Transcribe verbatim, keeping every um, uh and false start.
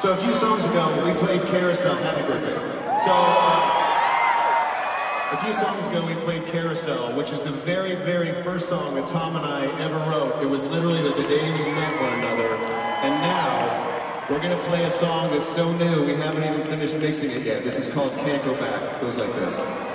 So a few songs ago, we played Carousel. Happy birthday. So uh, a few songs ago, we played Carousel, which is the very, very first song that Tom and I ever wrote. It was literally the day we met one another. And now, we're gonna play a song that's so new, we haven't even finished mixing it yet. This is called Can't Go Back. It goes like this.